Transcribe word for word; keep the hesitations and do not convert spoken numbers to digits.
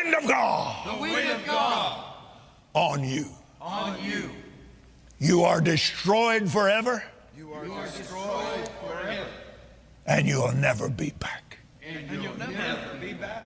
wind of God. The wind of God. On you. On you. You are destroyed forever. You are destroyed forever. And you'll never be back. And you'll never be back.